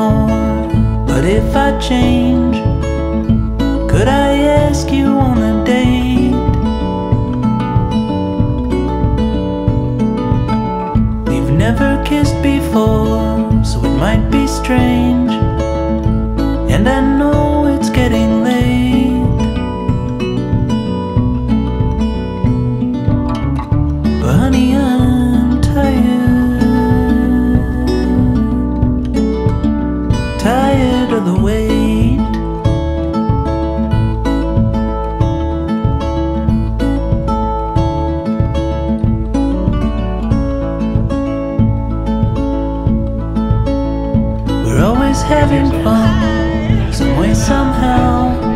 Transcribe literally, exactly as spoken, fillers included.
more. But if I change, could I ask you on a date? We've never kissed before, so it might be strange, and I know it's getting late. But honey, I'm tired, tired of the wait. We're always having fun, some way, somehow.